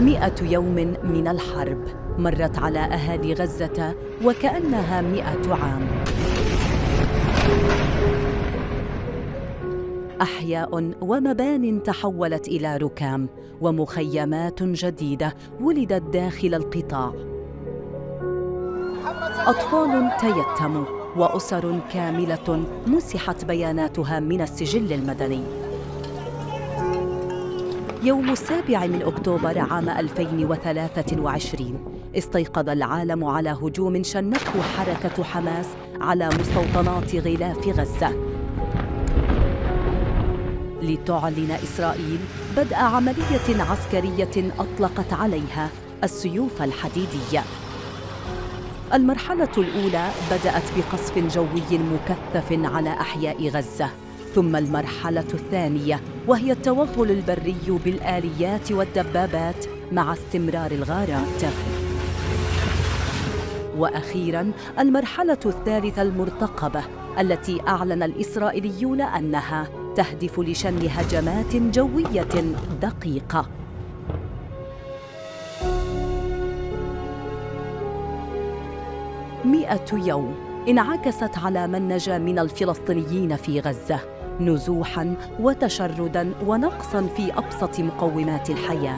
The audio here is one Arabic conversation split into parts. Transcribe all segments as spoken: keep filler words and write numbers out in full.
مئة يوم من الحرب مرت على أهالي غزة وكأنها مئة عام. أحياء ومبان تحولت إلى ركام، ومخيمات جديدة ولدت داخل القطاع. أطفال تيتموا، وأسر كاملة مسحت بياناتها من السجل المدني. يوم السابع من أكتوبر عام ألفين وثلاثة وعشرين استيقظ العالم على هجوم شنته حركة حماس على مستوطنات غلاف غزة، لتعلن إسرائيل بدء عملية عسكرية أطلقت عليها السيوف الحديدية. المرحلة الأولى بدأت بقصف جوي مكثف على أحياء غزة، ثم المرحلة الثانية وهي التوغل البري بالآليات والدبابات مع استمرار الغارات، وأخيراً المرحلة الثالثة المرتقبة التي أعلن الإسرائيليون أنها تهدف لشن هجمات جوية دقيقة. مئة يوم انعكست على من نجا من الفلسطينيين في غزة، نزوحاً وتشرداً ونقصاً في أبسط مقومات الحياة.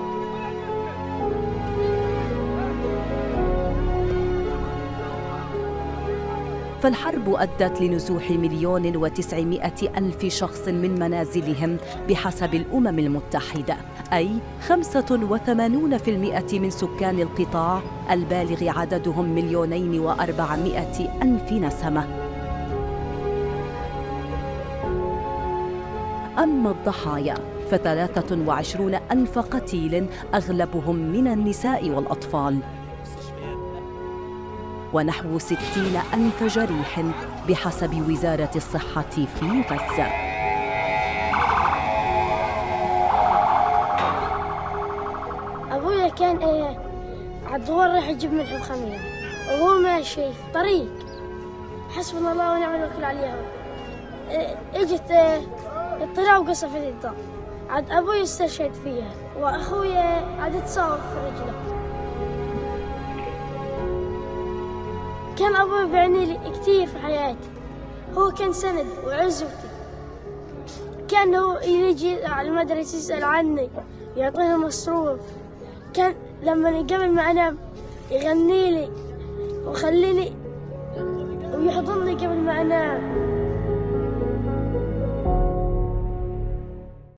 فالحرب أدت لنزوح مليون وتسعمائة ألف شخص من منازلهم بحسب الأمم المتحدة، أي خمسة وثمانين بالمئة من سكان القطاع البالغ عددهم مليونين وأربعمائة ألف نسمة. أما الضحايا فثلاثة وعشرون ألف قتيل أغلبهم من النساء والأطفال، ونحو ستين ألف جريح بحسب وزارة الصحة في غزة. أبويا كان إيه عالدوار راح يجيب ملح وخميرة، وهو ماشي في طريق حسبنا الله ونعم الوكيل عليها، إيه اجت إيه الطيارة وقصفت الدار، عاد أبوي استشهد فيها، وأخويا عاد اتصاب في رجله. كان أبوي بيعني لي كثير في حياتي، هو كان سند وعزوتي، كان هو يجي على المدرسة يسأل عني يعطيني مصروف، كان لما قبل ما أنام يغني لي ويخليني ويحضني قبل ما أنام.